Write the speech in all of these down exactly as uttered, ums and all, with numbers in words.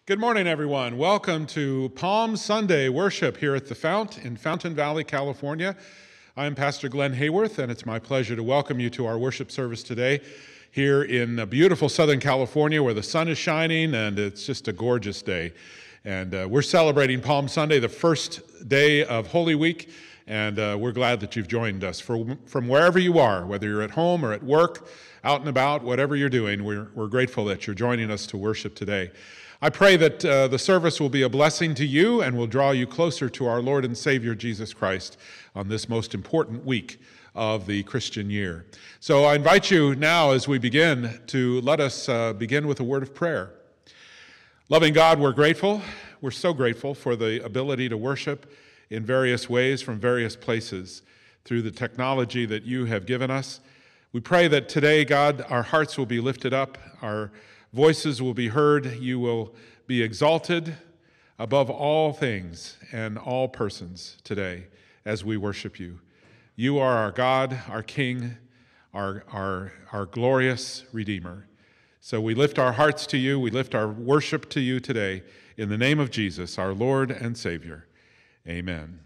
Good morning, everyone. Welcome to Palm Sunday worship here at the Fount in Fountain Valley, California. I'm Pastor Glenn Hayworth, and it's my pleasure to welcome you to our worship service today here in beautiful Southern California where the sun is shining and it's just a gorgeous day. And uh, we're celebrating Palm Sunday, the first day of Holy Week, and uh, we're glad that you've joined us. For, from wherever you are, whether you're at home or at work, out and about, whatever you're doing, we're, we're grateful that you're joining us to worship today. I pray that uh, the service will be a blessing to you and will draw you closer to our Lord and Savior Jesus Christ on this most important week of the Christian year. So I invite you now as we begin to let us uh, begin with a word of prayer. Loving God, we're grateful. We're so grateful for the ability to worship in various ways from various places through the technology that you have given us. We pray that today, God, our hearts will be lifted up, our voices will be heard, you will be exalted above all things and all persons today as we worship you. You are our God, our King, our, our, our glorious Redeemer. So we lift our hearts to you, we lift our worship to you today in the name of Jesus, our Lord and Savior. Amen.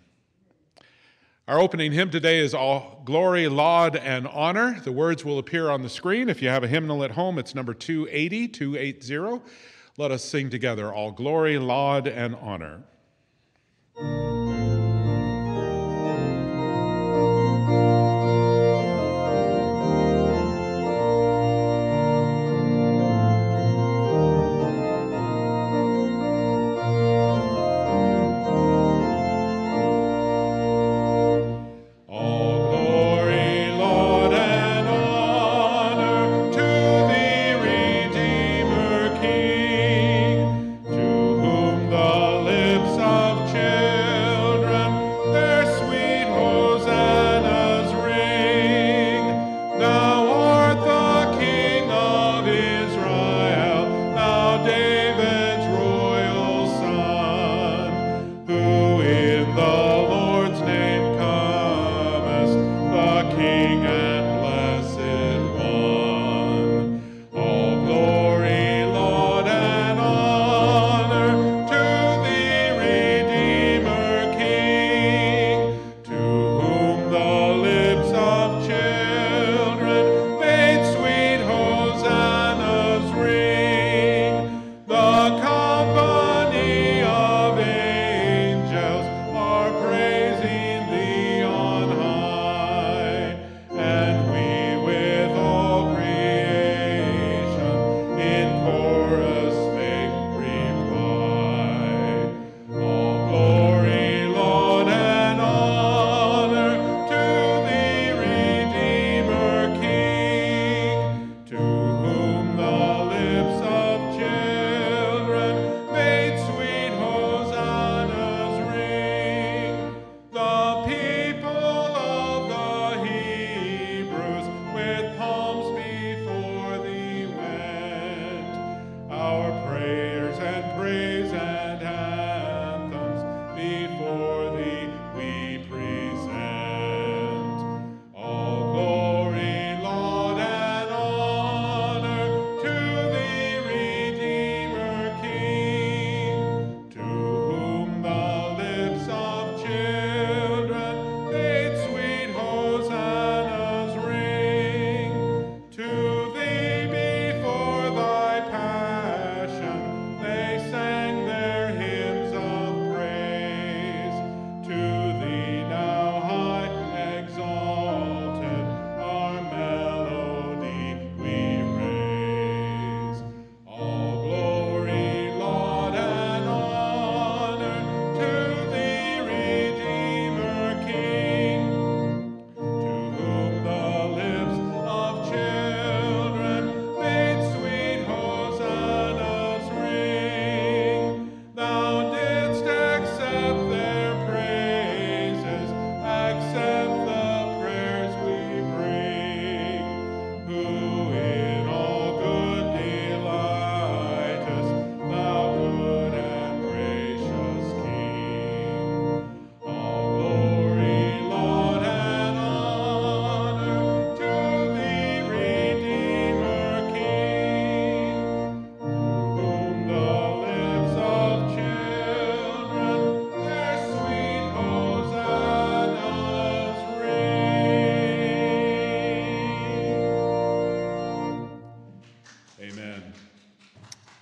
Our opening hymn today is All Glory, Laud, and Honor. The words will appear on the screen. If you have a hymnal at home, it's number two eighty, two eighty. Let us sing together, All Glory, Laud, and Honor. Lips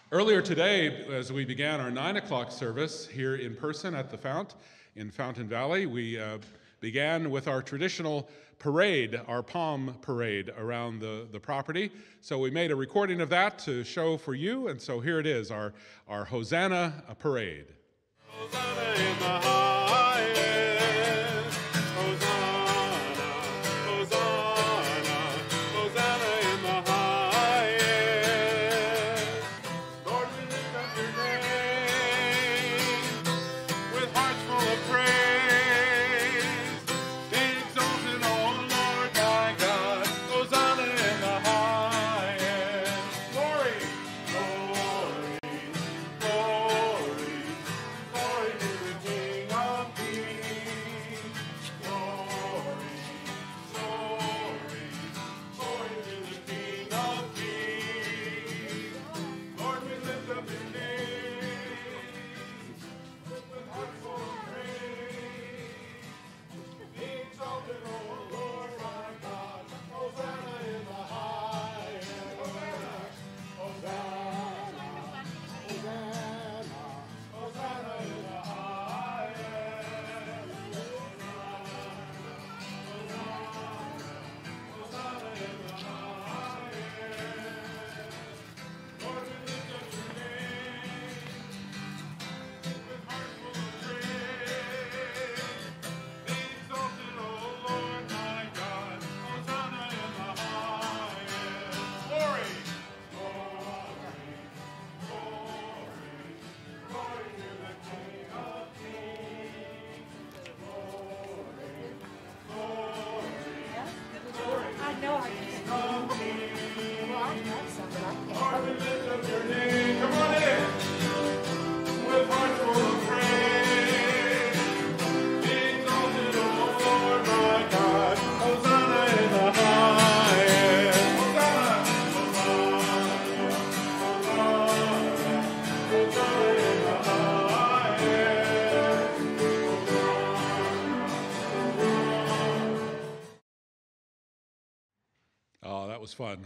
Earlier today, as we began our nine o'clock service here in person at the Fount in Fountain Valley, we uh, began with our traditional parade, our palm parade around the, the property. So we made a recording of that to show for you, and so here it is, our, our Hosanna parade. Hosanna in the highest. Hosanna, Hosanna, Hosanna in the highest. Lord, we lift up your name with hearts full of praise. Be exalted, O Lord my God. Hosanna in the highest. Glory, glory, glory. Glory to the King of Kings. Glory, glory, glory to the King of Kings. Lord, we lift up your name with hearts full of praise. Be exalted, O Lord my God. Hosanna in the highest. Hosanna, Hosanna, Hosanna in the highest. Hosanna in the highest. Lord, we lift up your name with hearts full of praise. Be exalted, O Lord my God. Hosanna in the highest. Glory, glory, glory, glory to the King of Kings. Glory, glory, I know I can. of Kings. Well, I have some, but I can't. Lord, we lift up your name. Come on in. With hearts full of praise. Be exalted, O Lord my God. Hosanna in the highest. Hosanna. Hosanna. Hosanna in the highest. Oh, that was fun.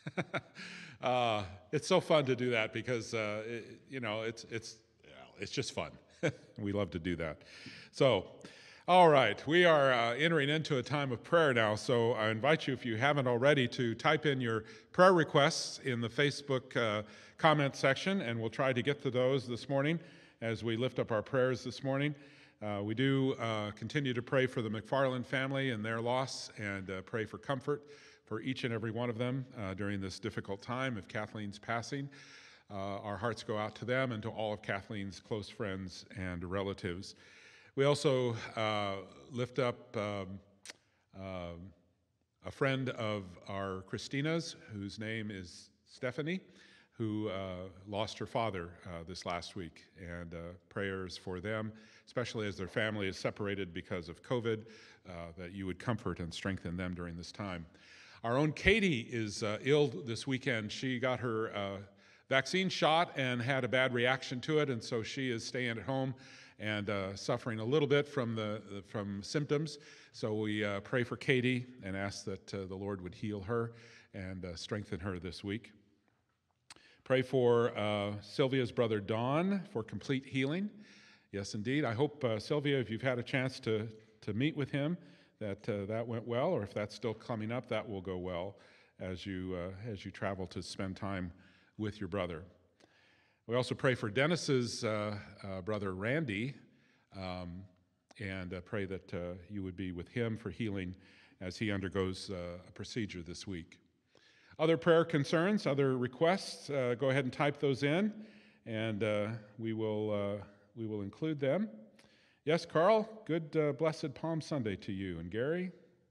uh, it's so fun to do that because, uh, it, you know, it's, it's, well, it's just fun. We love to do that. So, all right, we are uh, entering into a time of prayer now, so I invite you, if you haven't already, to type in your prayer requests in the Facebook uh, comment section, and we'll try to get to those this morning as we lift up our prayers this morning. Uh, we do uh, continue to pray for the McFarland family and their loss, and uh, pray for comfort for each and every one of them uh, during this difficult time of Kathleen's passing. Uh, our hearts go out to them and to all of Kathleen's close friends and relatives. We also uh, lift up um, uh, a friend of our Christina's, whose name is Stephanie, who uh, lost her father uh, this last week, and uh, prayers for them, especially as their family is separated because of COVID, uh, that you would comfort and strengthen them during this time. Our own Katie is uh, ill this weekend. She got her uh, vaccine shot and had a bad reaction to it, and so she is staying at home and uh, suffering a little bit from the from symptoms. So we uh, pray for Katie and ask that uh, the Lord would heal her and uh, strengthen her this week. Pray for uh, Sylvia's brother Don for complete healing. Yes, indeed. I hope, uh, Sylvia, if you've had a chance to, to meet with him, that uh, that went well, or if that's still coming up, that will go well as you uh, as you travel to spend time with your brother. We also pray for Dennis's uh, uh, brother Randy, um, and uh, pray that uh, you would be with him for healing as he undergoes uh, a procedure this week. Other prayer concerns, other requests, uh, go ahead and type those in, and uh, we will uh, we will include them. Yes, Carl, good uh, blessed Palm Sunday to you. And Gary,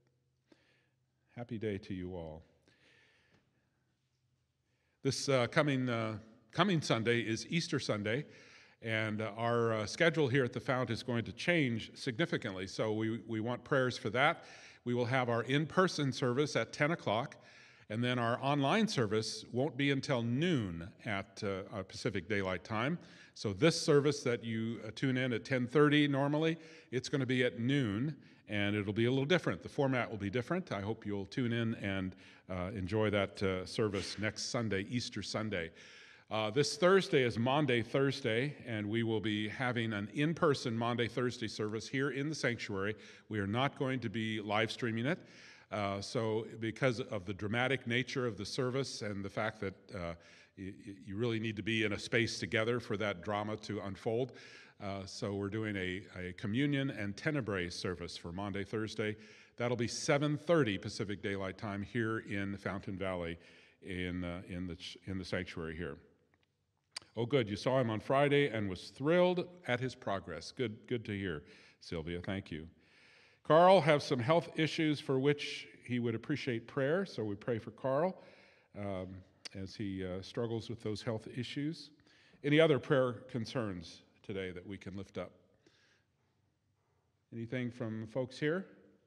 happy day to you all. This uh, coming, uh, coming Sunday is Easter Sunday, and uh, our uh, schedule here at the Fount is going to change significantly, so we, we want prayers for that. We will have our in-person service at ten o'clock, and then our online service won't be until noon at uh, Pacific Daylight Time. So this service that you uh, tune in at ten thirty normally, it's going to be at noon, and it'll be a little different. The format will be different. I hope you'll tune in and uh, enjoy that uh, service next Sunday, Easter Sunday. Uh, this Thursday is Maundy Thursday, and we will be having an in-person Maundy Thursday service here in the sanctuary. We are not going to be live streaming it. Uh, so because of the dramatic nature of the service and the fact that uh, you, you really need to be in a space together for that drama to unfold, uh, so we're doing a, a communion and tenebrae service for Maundy Thursday. That'll be seven thirty Pacific Daylight Time here in Fountain Valley in, uh, in, the, in the sanctuary here. Oh, good. You saw him on Friday and was thrilled at his progress. Good, good to hear, Sylvia. Thank you. Carl has some health issues for which he would appreciate prayer, so we pray for Carl um, as he uh, struggles with those health issues. Any other prayer concerns today that we can lift up? Anything from folks here?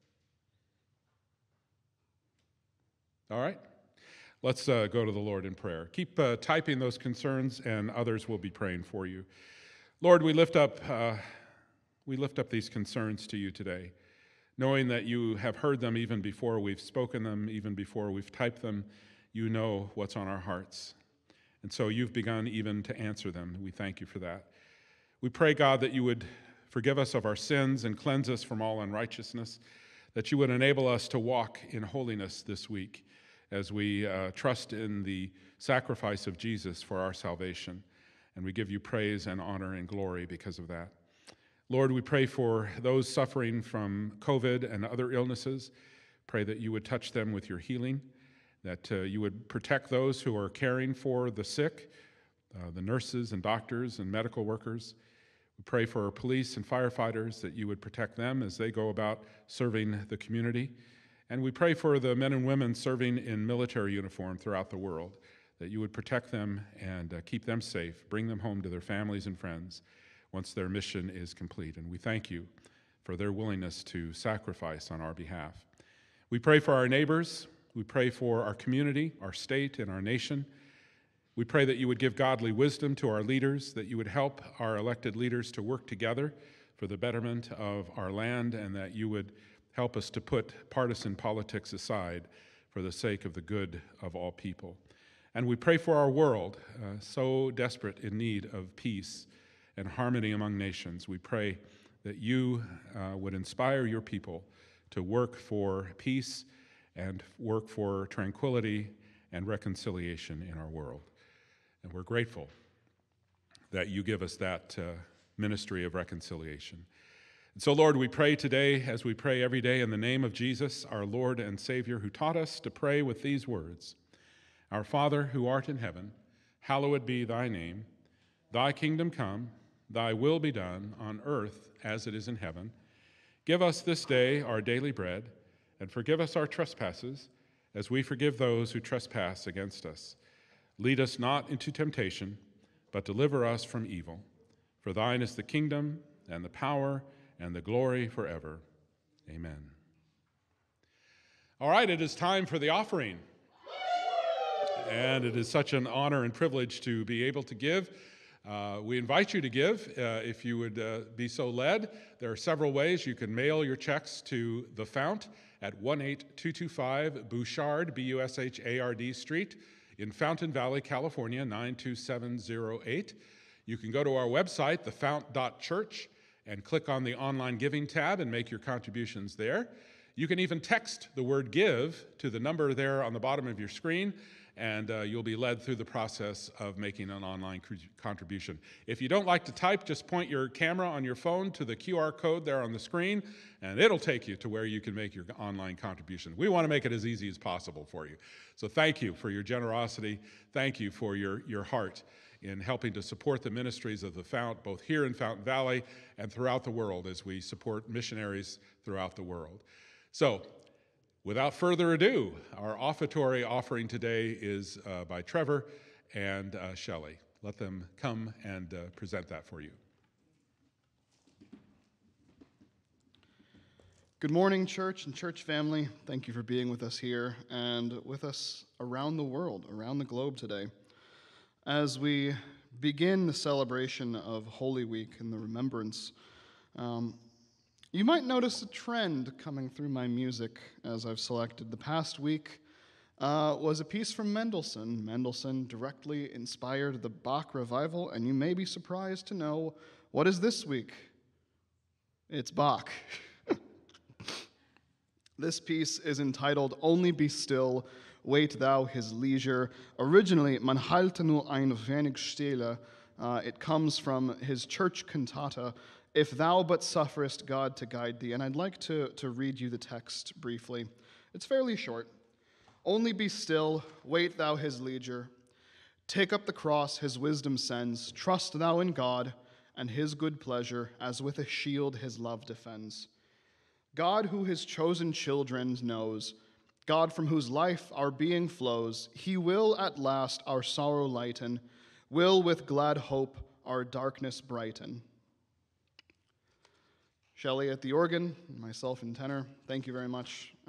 All right. Let's uh, go to the Lord in prayer. Keep uh, typing those concerns, and others will be praying for you. Lord, we lift up, uh, we lift up these concerns to you today, knowing that you have heard them even before we've spoken them, even before we've typed them. You know what's on our hearts, and so you've begun even to answer them. We thank you for that. We pray, God, that you would forgive us of our sins and cleanse us from all unrighteousness, that you would enable us to walk in holiness this week, as we uh, trust in the sacrifice of Jesus for our salvation. And we give you praise and honor and glory because of that. Lord, we pray for those suffering from COVID and other illnesses. Pray that you would touch them with your healing, that uh, you would protect those who are caring for the sick, uh, the nurses and doctors and medical workers. We pray for our police and firefighters, that you would protect them as they go about serving the community. And we pray for the men and women serving in military uniform throughout the world, that you would protect them and uh, keep them safe, bring them home to their families and friends once their mission is complete. And we thank you for their willingness to sacrifice on our behalf. We pray for our neighbors. We pray for our community, our state, and our nation. We pray that you would give godly wisdom to our leaders, that you would help our elected leaders to work together for the betterment of our land, and that you would help us to put partisan politics aside for the sake of the good of all people. And we pray for our world, uh, so desperate in need of peace and harmony among nations. We pray that you uh, would inspire your people to work for peace and work for tranquility and reconciliation in our world. And we're grateful that you give us that uh, ministry of reconciliation. And so, Lord, we pray today, as we pray every day, in the name of Jesus, our Lord and Savior, who taught us to pray with these words: Our Father, who art in heaven, hallowed be thy name. Thy kingdom come, thy will be done, on earth as it is in heaven. Give us this day our daily bread, and forgive us our trespasses, as we forgive those who trespass against us. Lead us not into temptation, but deliver us from evil. For thine is the kingdom, and the power, and the glory forever. Amen. All right, it is time for the offering. And it is such an honor and privilege to be able to give. Uh, we invite you to give uh, if you would uh, be so led. There are several ways. You can mail your checks to the Fount at one eight two two five Bouchard, B U S H A R D Street in Fountain Valley, California, nine two seven zero eight. You can go to our website, the fount dot church, and click on the online giving tab and make your contributions there. You can even text the word give to the number there on the bottom of your screen, and uh, you'll be led through the process of making an online contribution. If you don't like to type, just point your camera on your phone to the Q R code there on the screen, and it'll take you to where you can make your online contribution. We want to make it as easy as possible for you. So thank you for your generosity. Thank you for your, your heart in helping to support the ministries of the Fount, both here in Fountain Valley and throughout the world, as we support missionaries throughout the world. So, without further ado, our offertory offering today is uh, by Trevor and uh, Shelley. Let them come and uh, present that for you. Good morning, church and church family. Thank you for being with us here and with us around the world, around the globe today. As we begin the celebration of Holy Week and the remembrance, um, you might notice a trend coming through my music as I've selected. The past week, uh, was a piece from Mendelssohn. Mendelssohn directly inspired the Bach revival, and you may be surprised to know what is this week? It's Bach. This piece is entitled Only Be Still, Wait Thou His Leisure. Originally, Man halte nur ein wenig Stille. Uh, it comes from his church cantata, If Thou But Sufferest God to Guide Thee. And I'd like to, to read you the text briefly. It's fairly short. Only be still, wait thou his leisure. Take up the cross his wisdom sends. Trust thou in God and his good pleasure, as with a shield his love defends. God who his chosen children knows, God from whose life our being flows, he will at last our sorrow lighten, will with glad hope our darkness brighten. Shelley at the organ, myself in tenor. Thank you very much. Uh,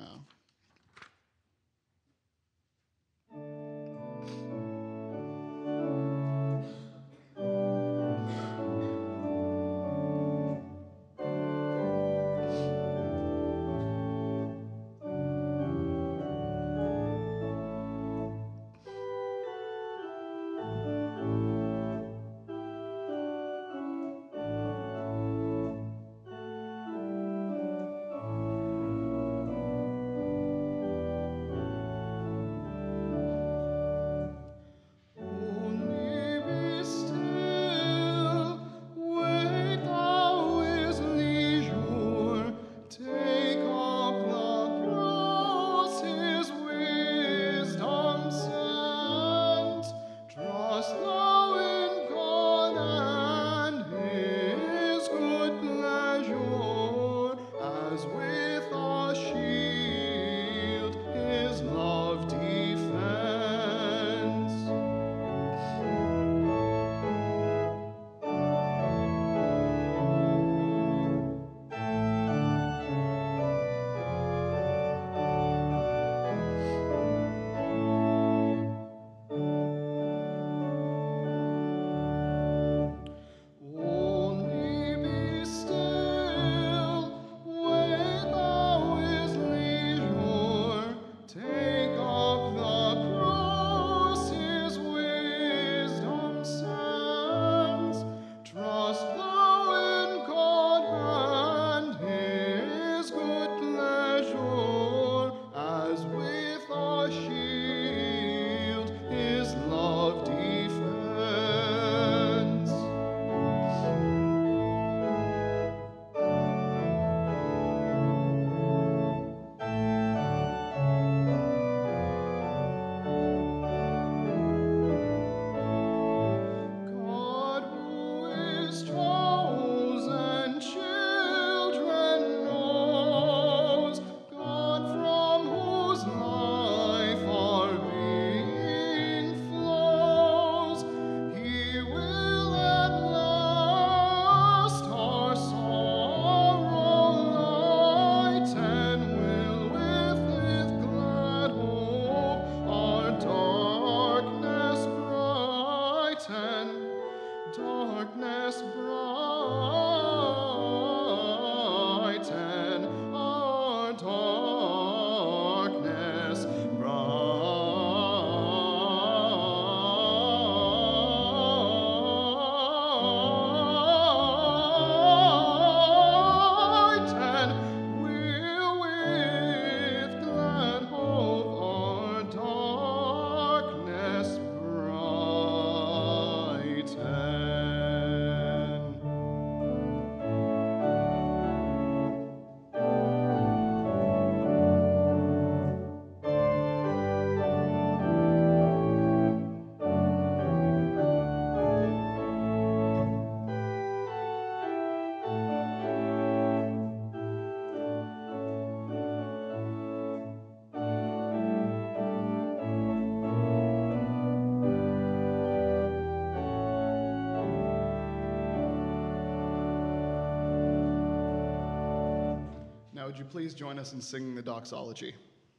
Now, would you please join us in singing the doxology?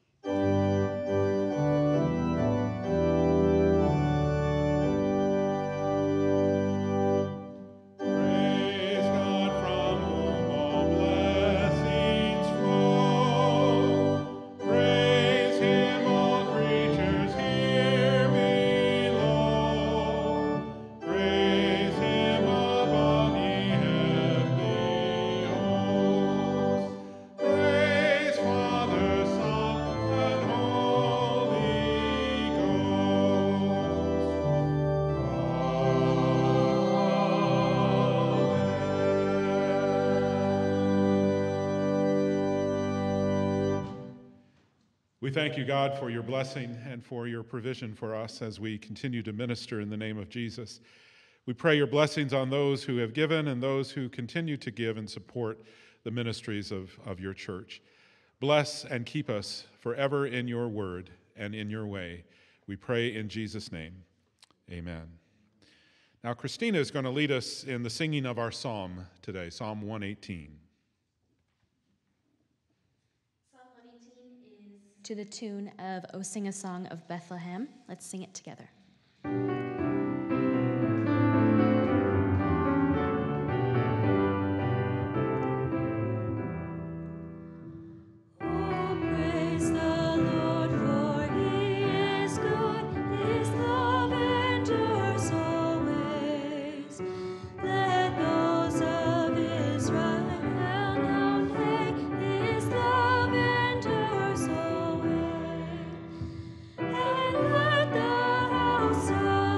Praise God from whom all blessings flow. Praise Him, all creation. We thank you, God, for your blessing and for your provision for us as we continue to minister in the name of Jesus. We pray your blessings on those who have given and those who continue to give and support the ministries of, of your church. Bless and keep us forever in your word and in your way. We pray in Jesus' name. Amen. Now, Christina is going to lead us in the singing of our psalm today, Psalm one eighteen. To the tune of O Sing a Song of Bethlehem. Let's sing it together. And let the house of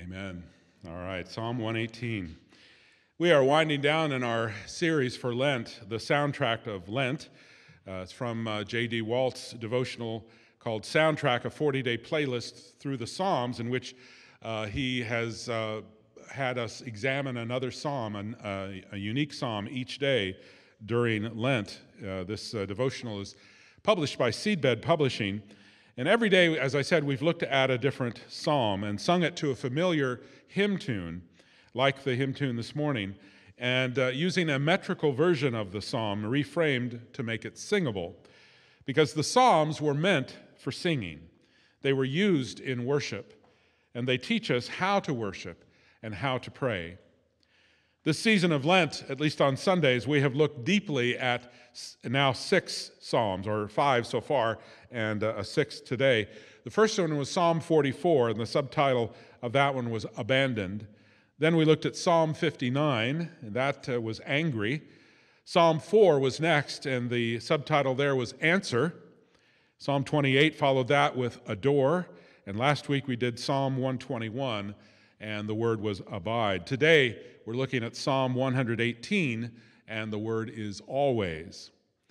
Amen. All right, Psalm one eighteen. We are winding down in our series for Lent, the soundtrack of Lent. Uh, it's from uh, J D Walt's devotional called Soundtrack, a forty-day playlist through the Psalms, in which uh, he has uh, had us examine another psalm, an, uh, a unique psalm each day during Lent. Uh, this uh, devotional is published by Seedbed Publishing. And every day, as I said, we've looked at a different psalm and sung it to a familiar hymn tune, like the hymn tune this morning, and uh, using a metrical version of the psalm, reframed to make it singable. Because the psalms were meant for singing. They were used in worship, and they teach us how to worship and how to pray. This season of Lent, at least on Sundays, we have looked deeply at now six psalms, or five so far, and a sixth today. The first one was Psalm forty-four, and the subtitle of that one was Abandoned. Then we looked at Psalm fifty-nine, and that uh, was Angry. Psalm four was next, and the subtitle there was Answer. Psalm twenty-eight followed that with Adore, and last week we did Psalm one twenty-one, and the word was Abide. Today we're looking at Psalm one eighteen, and the word is Always.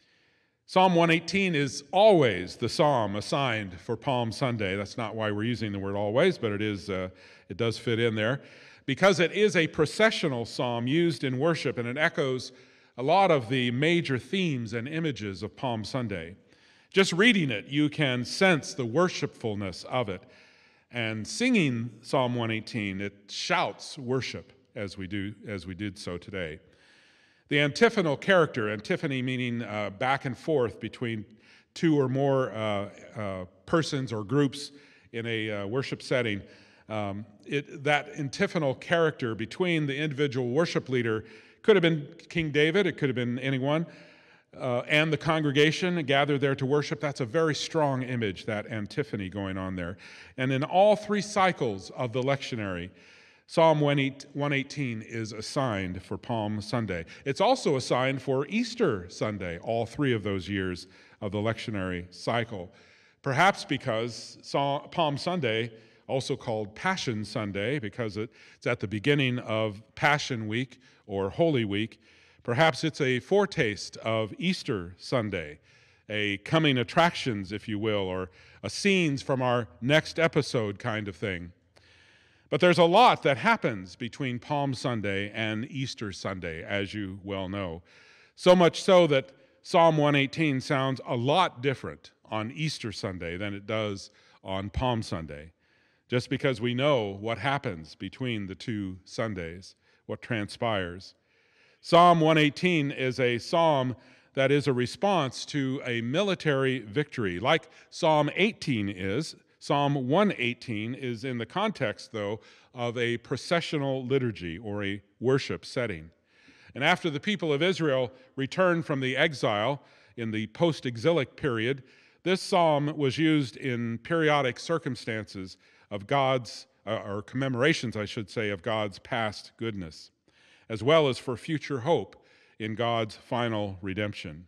Psalm one eighteen is always the psalm assigned for Palm Sunday. That's not why we're using the word always, but it is. Uh, it does fit in there, because it is a processional psalm used in worship, and it echoes a lot of the major themes and images of Palm Sunday. Just reading it, you can sense the worshipfulness of it. And singing Psalm one eighteen, it shouts worship as we do as we did so today. The antiphonal character, antiphony meaning uh, back and forth between two or more uh, uh, persons or groups in a uh, worship setting, um, it, that antiphonal character between the individual worship leader could have been King David, it could have been anyone, uh, and the congregation gathered there to worship. That's a very strong image, that antiphony going on there. And in all three cycles of the lectionary, Psalm one eighteen is assigned for Palm Sunday. It's also assigned for Easter Sunday, all three of those years of the lectionary cycle. Perhaps because Palm Sunday, also called Passion Sunday, because it's at the beginning of Passion Week or Holy Week, perhaps it's a foretaste of Easter Sunday, a coming attractions, if you will, or a scenes from our next episode kind of thing. But there's a lot that happens between Palm Sunday and Easter Sunday, as you well know. So much so that Psalm one eighteen sounds a lot different on Easter Sunday than it does on Palm Sunday, just because we know what happens between the two Sundays, what transpires. Psalm one eighteen is a psalm that is a response to a military victory, like Psalm eighteen is. Psalm one eighteen is in the context, though, of a processional liturgy or a worship setting. And after the people of Israel returned from the exile in the post-exilic period, this psalm was used in periodic circumstances of God's, uh, or commemorations, I should say, of God's past goodness, as well as for future hope in God's final redemption.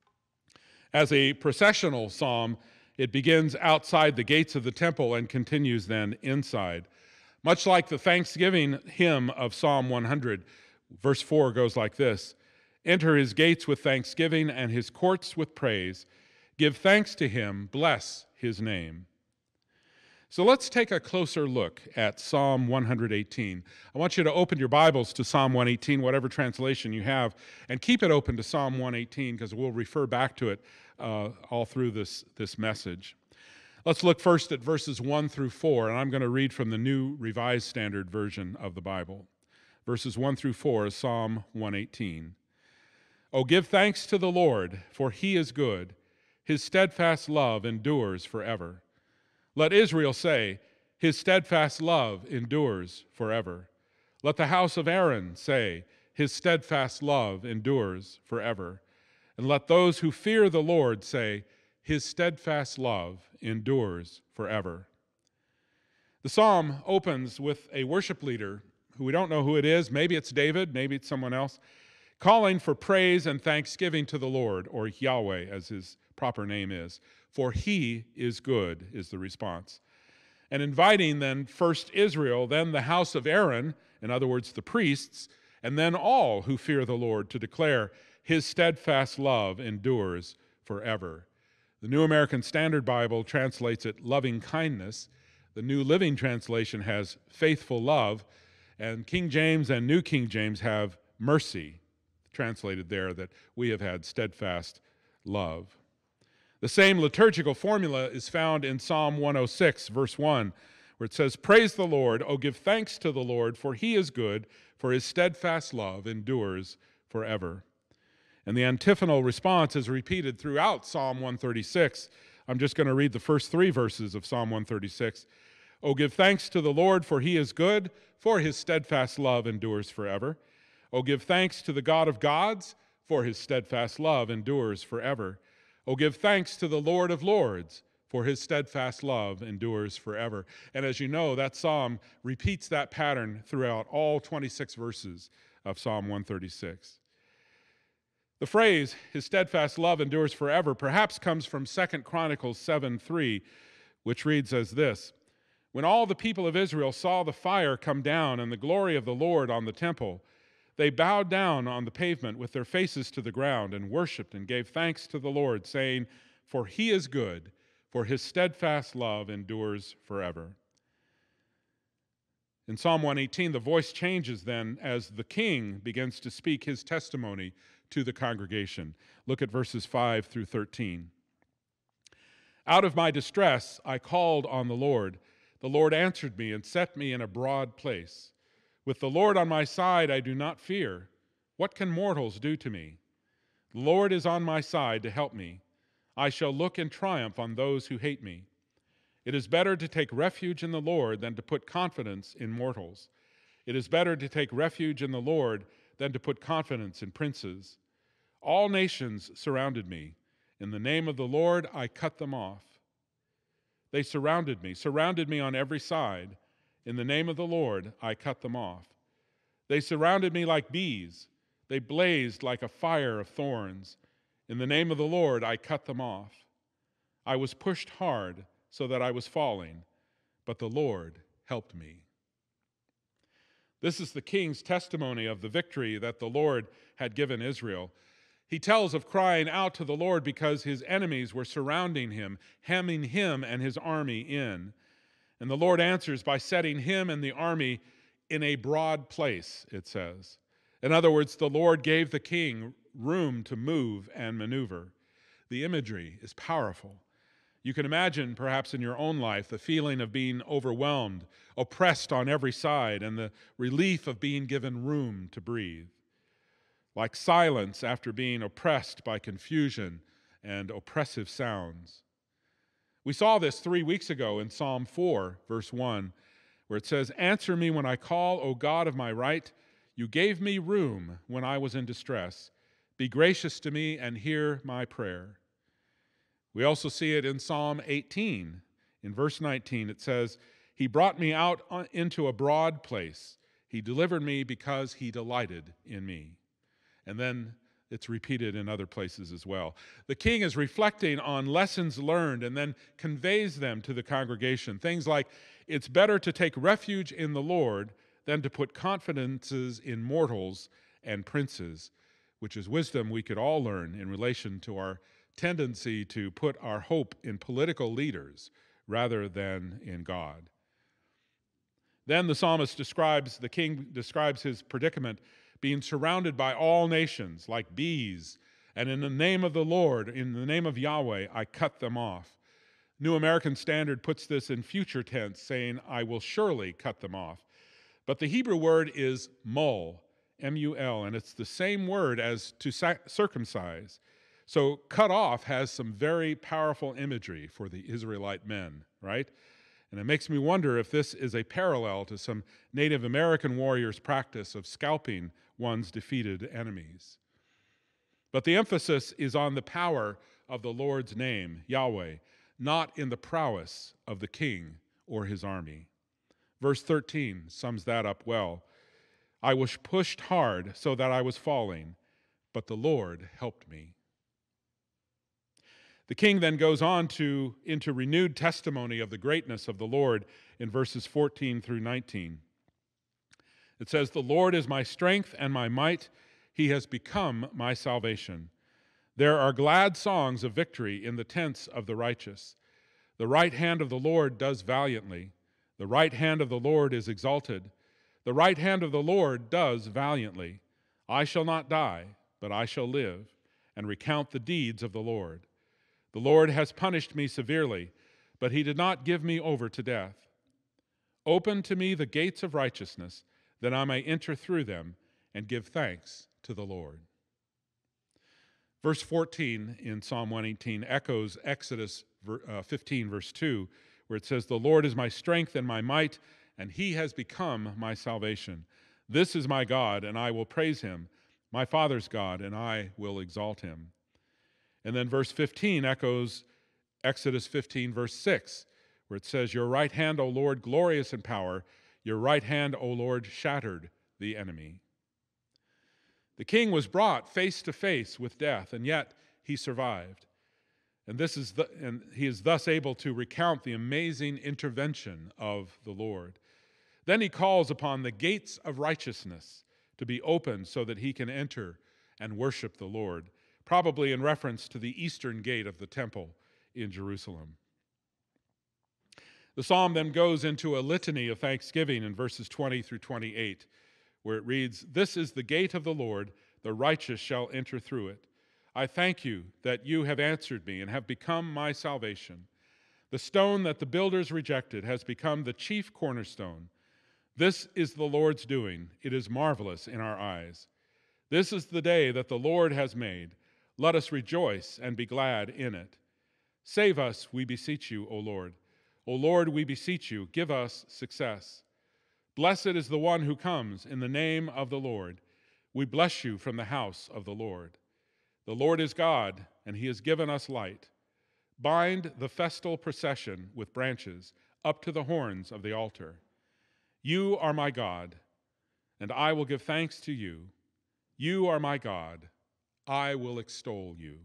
As a processional psalm, it begins outside the gates of the temple and continues then inside. Much like the Thanksgiving hymn of Psalm one hundred, verse four goes like this: Enter his gates with thanksgiving and his courts with praise. Give thanks to him, bless his name. So let's take a closer look at Psalm one eighteen. I want you to open your Bibles to Psalm one eighteen, whatever translation you have, and keep it open to Psalm one eighteen, because we'll refer back to it uh, all through this, this message. Let's look first at verses one through four, and I'm going to read from the New Revised Standard Version of the Bible. Verses one through four is Psalm one eighteen. Oh, give thanks to the Lord, for he is good. His steadfast love endures forever. Let Israel say, his steadfast love endures forever. Let the house of Aaron say, his steadfast love endures forever. And let those who fear the Lord say, his steadfast love endures forever. The psalm opens with a worship leader who we don't know who it is. Maybe it's David, maybe it's someone else, calling for praise and thanksgiving to the Lord, or Yahweh as his proper name is. For he is good, is the response. and inviting then first Israel, then the house of Aaron, in other words, the priests, and then all who fear the Lord to declare his steadfast love endures forever. The New American Standard Bible translates it loving kindness. The New Living Translation has faithful love, and King James and New King James have mercy, translated there, that we have had steadfast love. The same liturgical formula is found in Psalm one oh six, verse one, where it says, "Praise the Lord, O give thanks to the Lord, for he is good, for his steadfast love endures forever." And the antiphonal response is repeated throughout Psalm one thirty-six. I'm just going to read the first three verses of Psalm one thirty-six. "O give thanks to the Lord, for he is good, for his steadfast love endures forever. O give thanks to the God of gods, for his steadfast love endures forever. O give thanks to the Lord of lords, for his steadfast love endures forever." And as you know, that psalm repeats that pattern throughout all twenty-six verses of Psalm one thirty-six. The phrase, "his steadfast love endures forever," perhaps comes from Second Chronicles seven three, which reads as this: "When all the people of Israel saw the fire come down and the glory of the Lord on the temple, they bowed down on the pavement with their faces to the ground and worshiped and gave thanks to the Lord, saying, 'For he is good, for his steadfast love endures forever.'" In Psalm one eighteen, the voice changes then as the king begins to speak his testimony to the congregation. Look at verses five through thirteen. "Out of my distress I called on the Lord. The Lord answered me and set me in a broad place. With the Lord on my side I do not fear. What can mortals do to me? The Lord is on my side to help me. I shall look in triumph on those who hate me. It is better to take refuge in the Lord than to put confidence in mortals. It is better to take refuge in the Lord than to put confidence in princes. All nations surrounded me. In the name of the Lord I cut them off. They surrounded me, surrounded me on every side. In the name of the Lord I cut them off. They surrounded me like bees. They blazed like a fire of thorns. In the name of the Lord I cut them off. I was pushed hard so that I was falling, but the Lord helped me." This is the king's testimony of the victory that the Lord had given Israel. He tells of crying out to the Lord because his enemies were surrounding him, hemming him and his army in. And the Lord answers by setting him and the army in a broad place, it says. In other words, the Lord gave the king room to move and maneuver. The imagery is powerful. You can imagine, perhaps in your own life, the feeling of being overwhelmed, oppressed on every side, and the relief of being given room to breathe. Like silence after being oppressed by confusion and oppressive sounds. We saw this three weeks ago in Psalm four, verse one, where it says, "Answer me when I call, O God of my right. You gave me room when I was in distress. Be gracious to me and hear my prayer." We also see it in Psalm eighteen. In verse nineteen, it says, "He brought me out into a broad place. He delivered me because he delighted in me." And then it's repeated in other places as well. The king is reflecting on lessons learned and then conveys them to the congregation. Things like, it's better to take refuge in the Lord than to put confidences in mortals and princes, which is wisdom we could all learn in relation to our tendency to put our hope in political leaders rather than in God. Then the psalmist describes, the king describes his predicament, being surrounded by all nations like bees, and in the name of the Lord, in the name of Yahweh, I cut them off. New American Standard puts this in future tense, saying, I will surely cut them off. But the Hebrew word is mul, M U L, and it's the same word as to circumcise. So cut off has some very powerful imagery for the Israelite men, right? And it makes me wonder if this is a parallel to some Native American warriors' practice of scalping one's defeated enemies. But the emphasis is on the power of the Lord's name, Yahweh, not in the prowess of the king or his army. Verse thirteen sums that up well. I was pushed hard so that I was falling, but the Lord helped me. The king then goes on to into renewed testimony of the greatness of the Lord in verses fourteen through nineteen. It says, "The Lord is my strength and my might. He has become my salvation. There are glad songs of victory in the tents of the righteous. The right hand of the Lord does valiantly. The right hand of the Lord is exalted. The right hand of the Lord does valiantly. I shall not die, but I shall live, and recount the deeds of the Lord. The Lord has punished me severely, but he did not give me over to death. Open to me the gates of righteousness, that I may enter through them and give thanks to the Lord." Verse fourteen in Psalm one eighteen echoes Exodus fifteen, verse two, where it says, "The Lord is my strength and my might, and he has become my salvation. This is my God, and I will praise him, my Father's God, and I will exalt him." And then verse fifteen echoes Exodus fifteen, verse six, where it says, "Your right hand, O Lord, glorious in power. Your right hand, O Lord, shattered the enemy." The king was brought face to face with death, and yet he survived. And this is the, and he is thus able to recount the amazing intervention of the Lord. Then he calls upon the gates of righteousness to be opened so that he can enter and worship the Lord, probably in reference to the eastern gate of the temple in Jerusalem. The psalm then goes into a litany of thanksgiving in verses twenty through twenty-eight, where it reads, "This is the gate of the Lord, the righteous shall enter through it. I thank you that you have answered me and have become my salvation. The stone that the builders rejected has become the chief cornerstone. This is the Lord's doing. It is marvelous in our eyes. This is the day that the Lord has made. Let us rejoice and be glad in it. Save us, we beseech you, O Lord. O Lord, we beseech you, give us success. Blessed is the one who comes in the name of the Lord. We bless you from the house of the Lord. The Lord is God, and he has given us light. Bind the festal procession with branches up to the horns of the altar. You are my God, and I will give thanks to you. You are my God, I will extol you."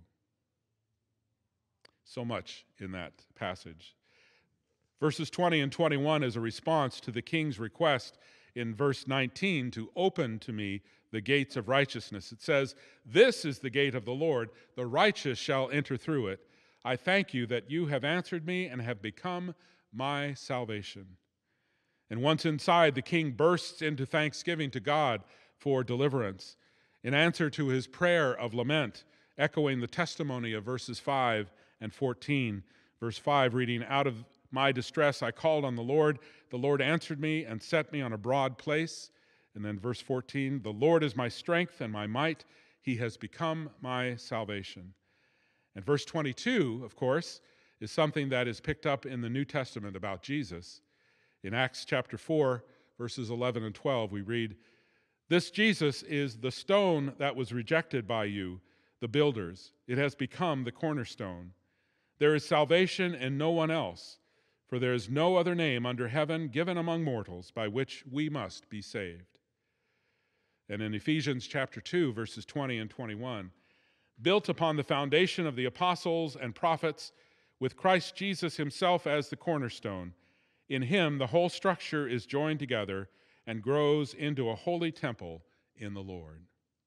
So much in that passage. Verses twenty and twenty-one is a response to the king's request in verse nineteen to open to me the gates of righteousness. It says, "This is the gate of the Lord, the righteous shall enter through it. I thank you that you have answered me and have become my salvation." And once inside, the king bursts into thanksgiving to God for deliverance, in answer to his prayer of lament, echoing the testimony of verses five and fourteen. Verse five reading, "Out of my distress I called on the Lord. The Lord answered me and set me on a broad place." And then verse fourteen, "The Lord is my strength and my might. He has become my salvation." And verse twenty-two, of course, is something that is picked up in the New Testament about Jesus. In Acts chapter four, verses eleven and twelve, we read, "This Jesus is the stone that was rejected by you, the builders. It has become the cornerstone. There is salvation in no one else, for there is no other name under heaven given among mortals by which we must be saved." And in Ephesians chapter two, verses twenty and twenty-one, "Built upon the foundation of the apostles and prophets, with Christ Jesus himself as the cornerstone, in him the whole structure is joined together and grows into a holy temple in the Lord."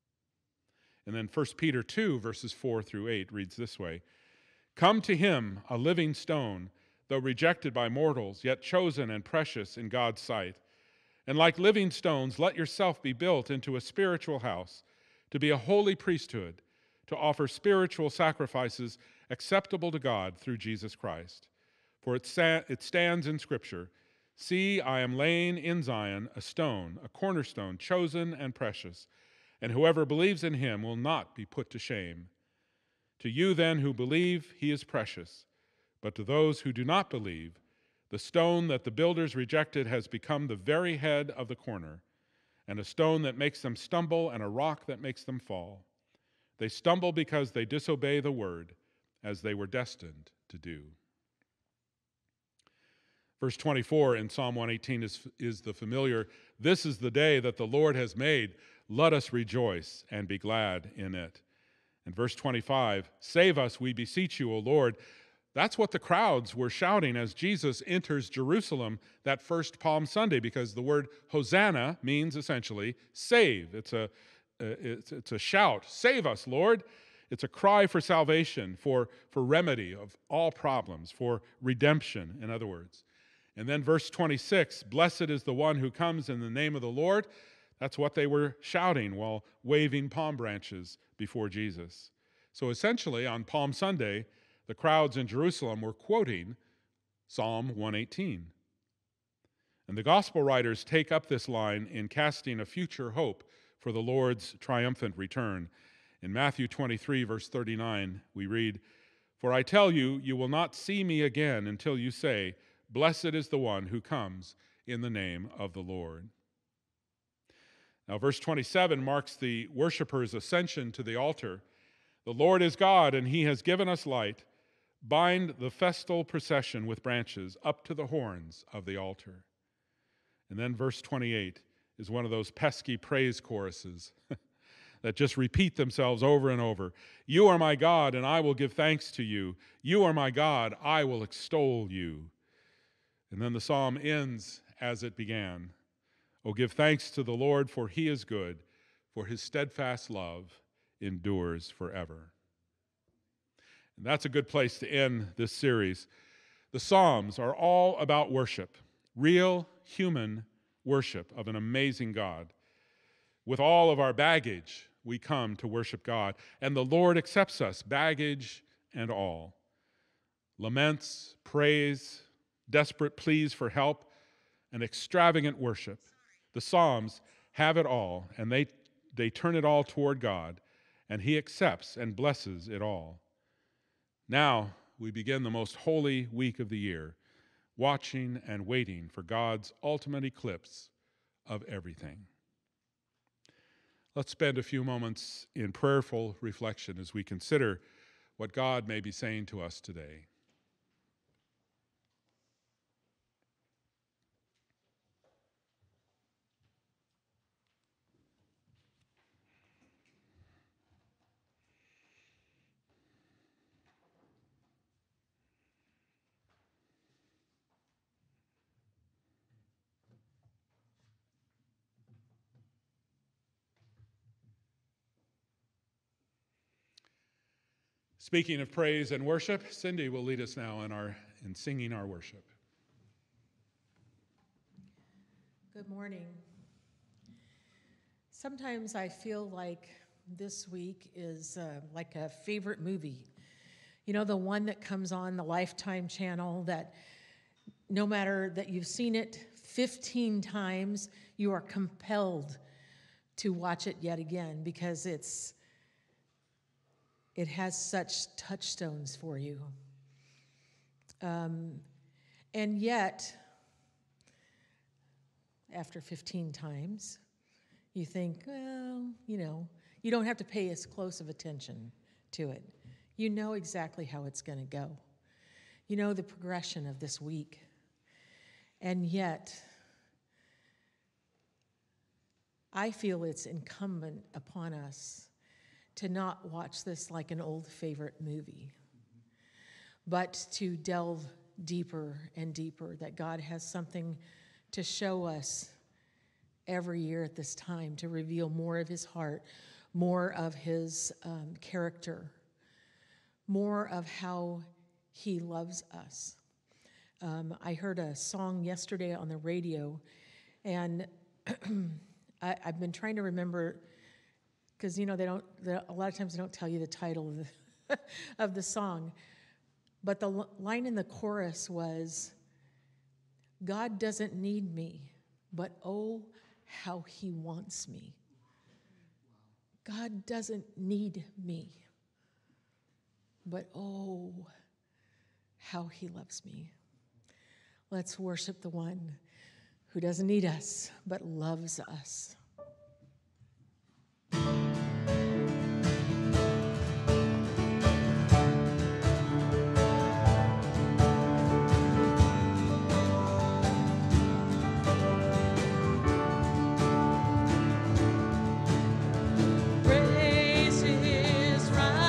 And then First Peter two, verses four through eight reads this way, "Come to him, a living stone, though rejected by mortals, yet chosen and precious in God's sight. And like living stones, let yourself be built into a spiritual house, to be a holy priesthood, to offer spiritual sacrifices acceptable to God through Jesus Christ. For it, sa- it stands in Scripture, 'See, I am laying in Zion a stone, a cornerstone, chosen and precious, and whoever believes in him will not be put to shame.' To you then who believe, he is precious. But to those who do not believe, the stone that the builders rejected has become the very head of the corner, and a stone that makes them stumble and a rock that makes them fall. They stumble because they disobey the word, as they were destined to do." Verse twenty-four in Psalm one eighteen is, is the familiar, "This is the day that the Lord has made. Let us rejoice and be glad in it." And verse twenty-five, save us, we beseech you, O Lord. That's what the crowds were shouting as Jesus enters Jerusalem that first Palm Sunday, because the word Hosanna means essentially save. It's a, it's, it's a shout, save us, Lord. It's a cry for salvation, for, for remedy of all problems, for redemption, in other words. And then verse twenty-six, blessed is the one who comes in the name of the Lord. That's what they were shouting while waving palm branches before Jesus. So essentially, on Palm Sunday, the crowds in Jerusalem were quoting Psalm one eighteen. And the gospel writers take up this line in casting a future hope for the Lord's triumphant return. In Matthew twenty-three, verse thirty-nine, we read, for I tell you, you will not see me again until you say, blessed is the one who comes in the name of the Lord. Now, verse twenty-seven marks the worshippers' ascension to the altar. The Lord is God, and he has given us light. Bind the festal procession with branches up to the horns of the altar. And then verse twenty-eight is one of those pesky praise choruses that just repeat themselves over and over. You are my God, and I will give thanks to you. You are my God, I will extol you. And then the psalm ends as it began. Oh, give thanks to the Lord, for he is good, for his steadfast love endures forever. And that's a good place to end this series. The Psalms are all about worship, real human worship of an amazing God. With all of our baggage, we come to worship God, and the Lord accepts us, baggage and all. Laments, praise, desperate pleas for help, and extravagant worship. The Psalms have it all, and they, they turn it all toward God, and he accepts and blesses it all. Now we begin the most holy week of the year, watching and waiting for God's ultimate eclipse of everything. Let's spend a few moments in prayerful reflection as we consider what God may be saying to us today. Speaking of praise and worship, Cindy will lead us now in our in singing our worship. Good morning. Sometimes I feel like this week is uh, like a favorite movie. You know, the one that comes on the Lifetime channel that no matter that you've seen it fifteen times, you are compelled to watch it yet again because it's It has such touchstones for you. Um, and yet, after fifteen times, you think, well, you know, you don't have to pay as close of attention to it. You know exactly how it's going to go. You know the progression of this week. And yet, I feel it's incumbent upon us to not watch this like an old favorite movie, but to delve deeper and deeper, that God has something to show us every year at this time, to reveal more of his heart, more of his um, character, more of how he loves us. Um, I heard a song yesterday on the radio, and I, I've been trying to remember, because, you know, they don't, a lot of times they don't tell you the title of the, of the song. But the l- line in the chorus was, God doesn't need me, but oh, how he wants me. God doesn't need me, but oh, how he loves me. Let's worship the one who doesn't need us, but loves us. Praise his right.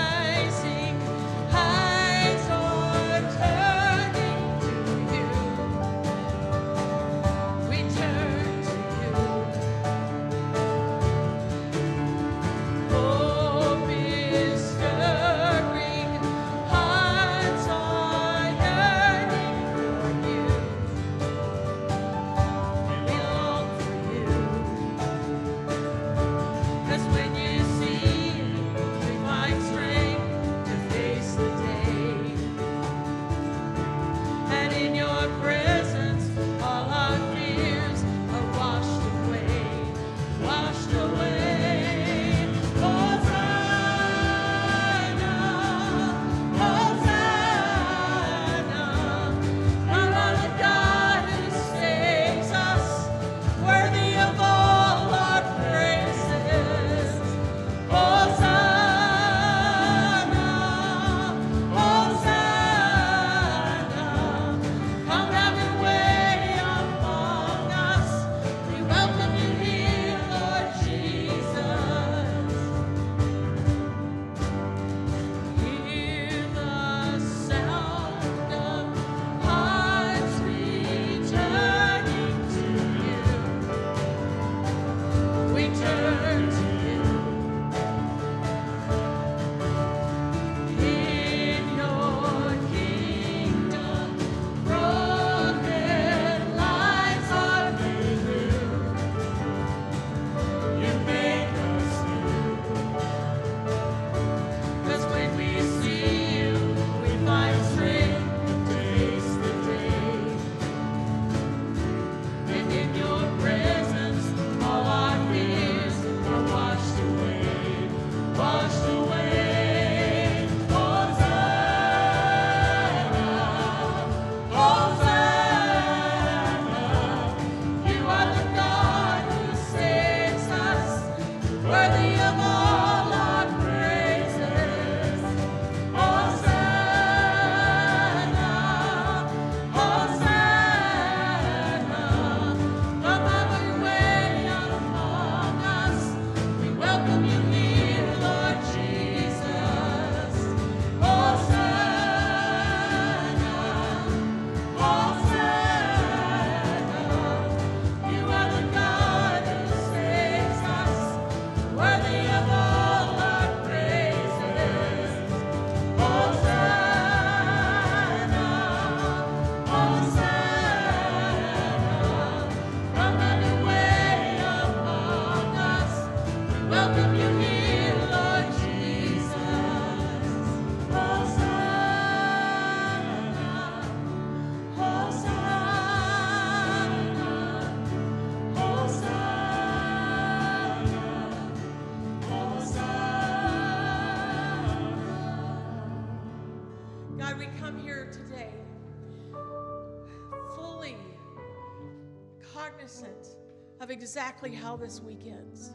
cognizant of exactly how this week ends.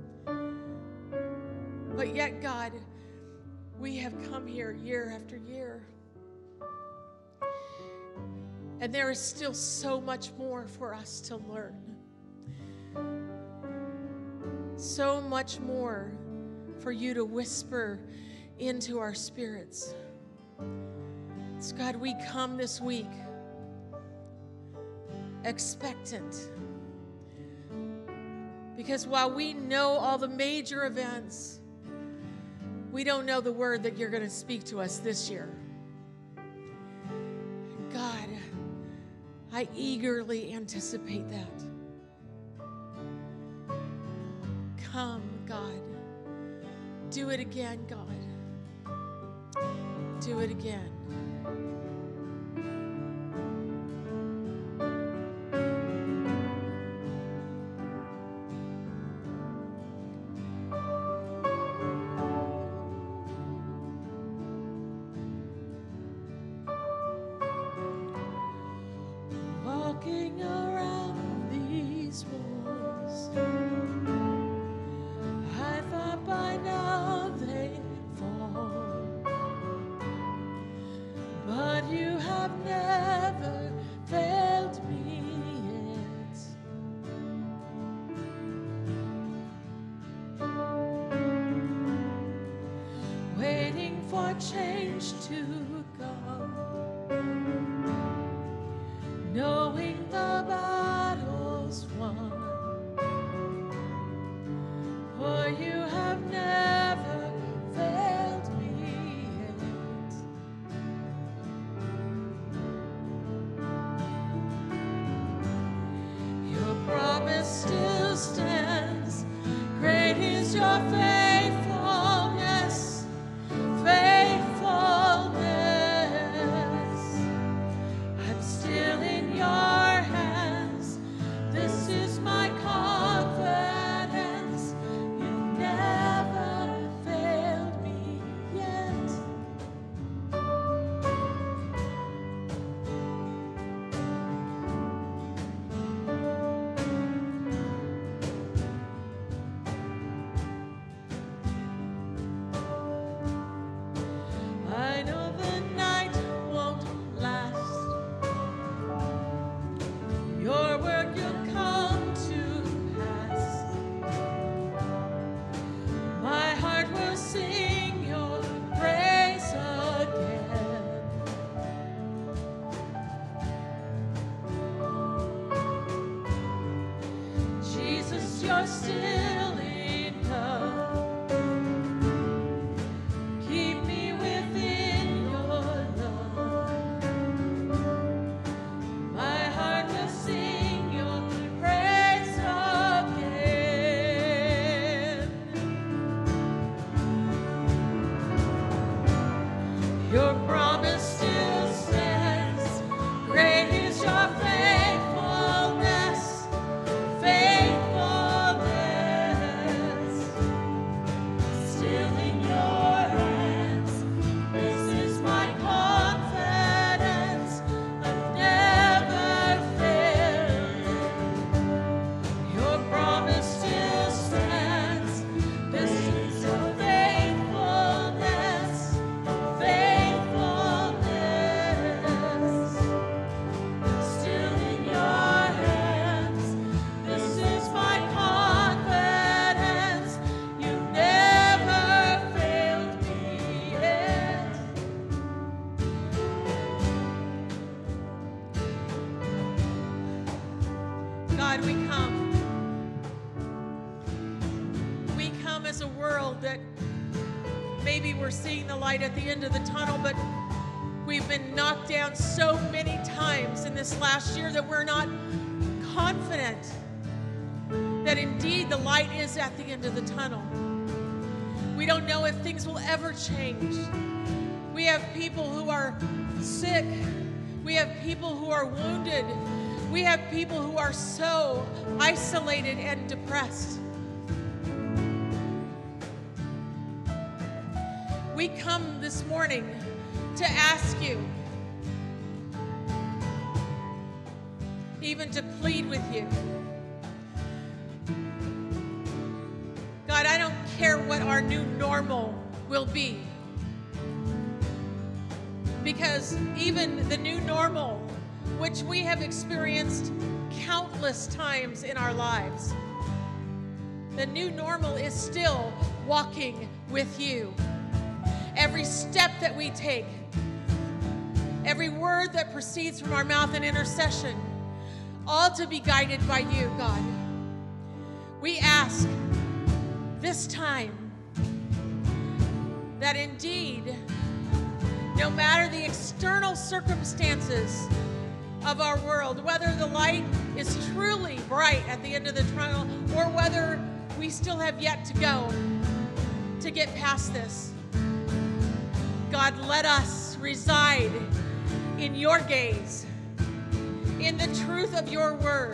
But yet, God, we have come here year after year. And there is still so much more for us to learn. So much more for you to whisper into our spirits. So God, we come this week expectant. Because while we know all the major events, we don't know the word that you're going to speak to us this year. God, I eagerly anticipate that. Come, God. Do it again, God. Do it again. Walking around these walls, I thought by now they'd fall, but you have never failed me yet. Waiting for change to come, knowing the battle's won, for you have never failed me yet. Your promise still stands, great is your faithfulness, faithfulness. I'm still in your hands. This is my confidence. You've never failed me yet. I know the night won't last. Your work you'll come to pass. My heart will sing your praise again. Jesus, you're still enough. Keep me within your love. My heart will sing your praise again. Your promise still stands. Great is your faithfulness, faithfulness. Still in your hands. This is my confidence. I've never failed. Your promise still stands. This is your faithfulness, faithfulness. Still in your hands. This is my confidence. You've never failed me yet. God, we come. We come as a world that maybe we're seeing the light at the end of the tunnel, but we've been knocked down so many times in this last year that we're not confident that indeed the light is at the end of the tunnel. We don't know if things will ever change. We have people who are sick. We have people who are wounded. We have people who are so isolated and depressed. We come this morning to ask you, even to plead with you. God, I don't care what our new normal will be, because even the new normal, which we have experienced countless times in our lives, the new normal is still walking with you. Every step that we take, every word that proceeds from our mouth in intercession, all to be guided by you, God. We ask this time that indeed, no matter the external circumstances of our world, whether the light is truly bright at the end of the tunnel or whether we still have yet to go to get past this, God, let us reside in your gaze, in the truth of your word.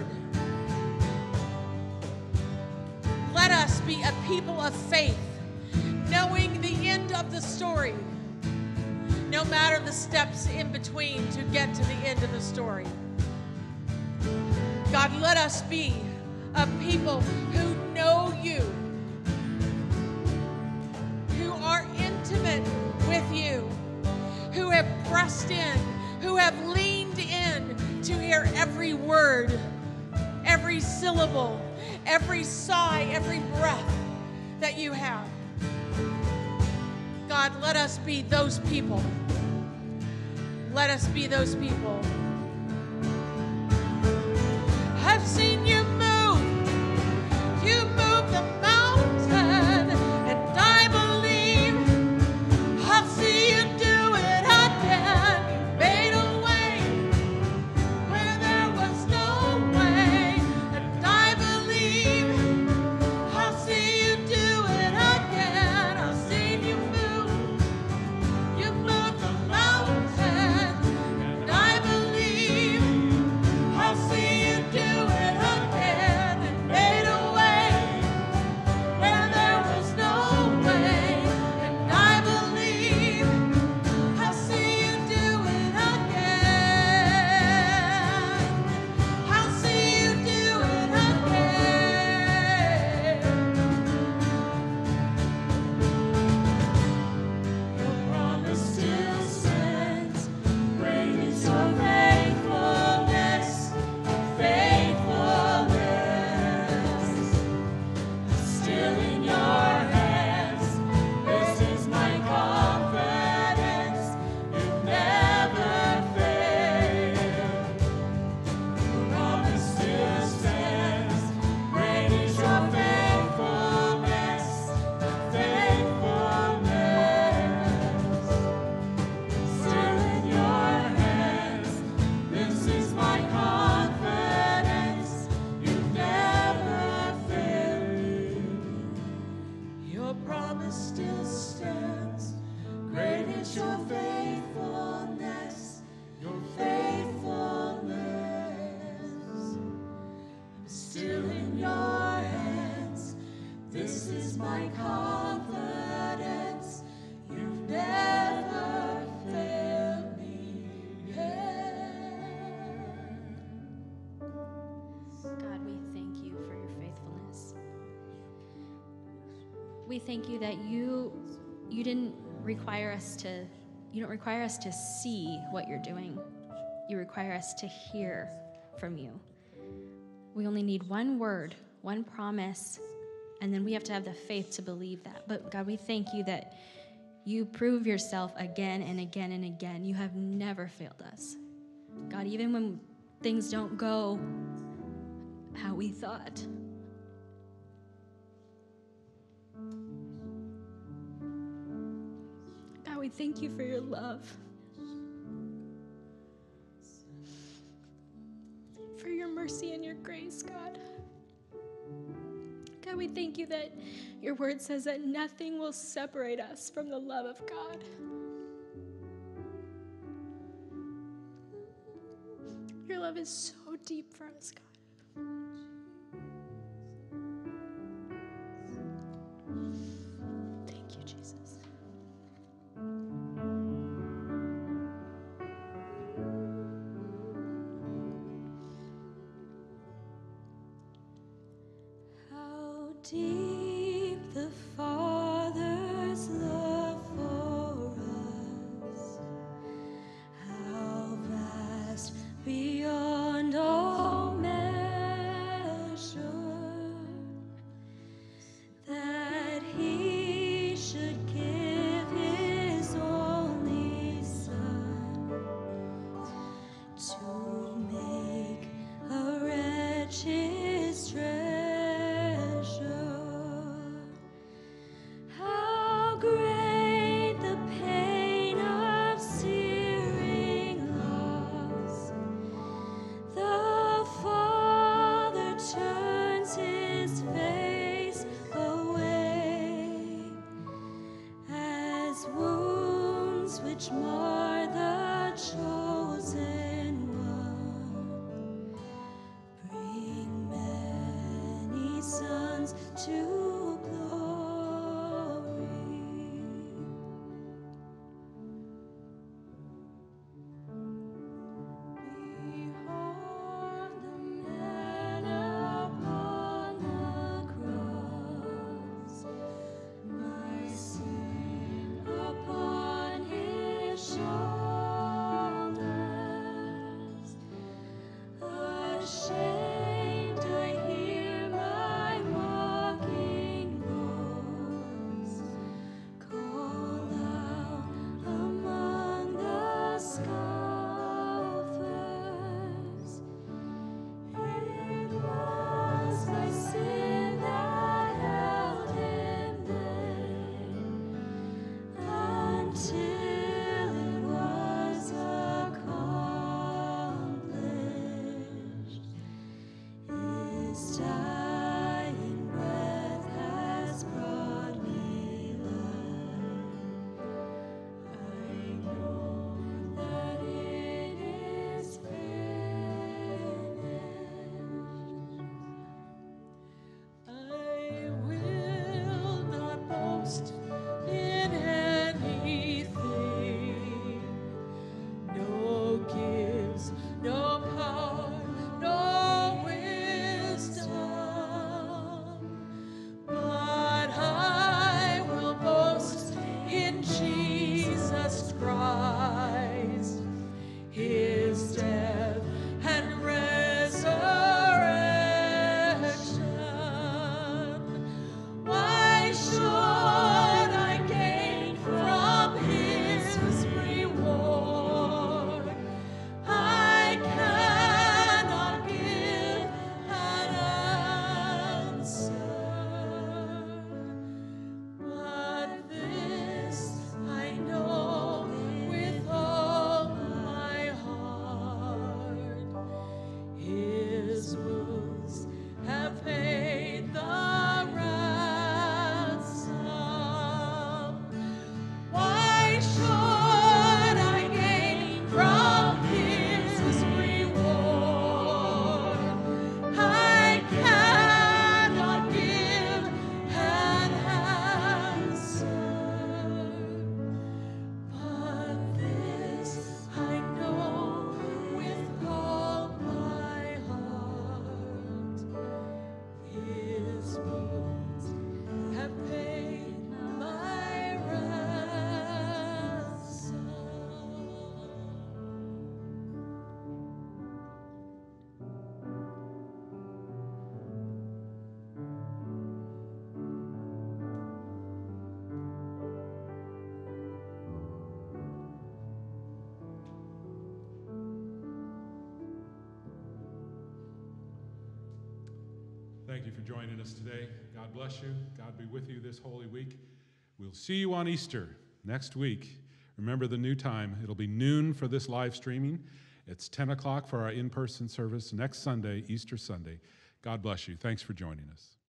Let us be a people of faith, knowing the end of the story, no matter the steps in between to get to the end of the story. God, let us be a people who know you, who are intimate with you, who have pressed in, who have leaned in to hear every word, every syllable, every sigh, every breath that you have. God, let us be those people. Let us be those people. I've seen you move. You move the mountain, and I believe I'll see you do it again. You made a way where there was no way, and I believe I'll see you do it again. I've seen you move. You move the mountain, and I believe I'll see you do it again. And made a way where there was no way, and I believe I'll see you do it again. I'll see you do it again. Your promise still stands. Great is your faithfulness, faithfulness. Still in your hands, this is my confidence. You never fail. Your promise still stands. Great is your faithfulness, faithfulness. Still in your hands, this is my confidence. You never fail. Your promise still stands. Great is your faithfulness, your faithfulness. Still in your hands, this is my confidence. You've never failed me yet. God, we thank you for your faithfulness. We thank you that you you didn't require us to you don't require us to see what you're doing. You require us to hear from you. We only need one word, one promise, and then we have to have the faith to believe that. But God, we thank you that you prove yourself again and again and again. You have never failed us. God, even when things don't go how we thought. God, we thank you for your love, for your mercy and your grace, God. God, we thank you that your word says that nothing will separate us from the love of God. Your love is so deep for us, God. Thank you, Jesus. deep the Father's love for us, how vast beyond all measure, that He should give His only Son to make a wretch His treasure. How great the pain of searing loss! The Father turns His face away, as wounds which mar the chosen one bring many sons to glory. Behold the man upon the cross, my sin upon His shoulders. Ashamed, I hear my mocking voice call out among the scoffers. It was my sin that held Him there until it was accomplished. His dying breath has brought me life. I know that it is finished. I will not boast in anything, no gifts, no power, no wisdom, but I will boast in Jesus Christ, His death and resurrection. Why should I gain from His reward? I cannot give an answer, but this I know with all my heart: His wounds have paid the ransom. Why should I gain from His reward? I cannot give an answer, but this I know with all my heart: His wounds have paid my ransom. Thank you for joining us today. God bless you. God be with you this Holy Week. We'll see you on Easter next week. Remember the new time. It'll be noon for this live streaming. It's ten o'clock for our in-person service next Sunday, Easter Sunday. God bless you. Thanks for joining us.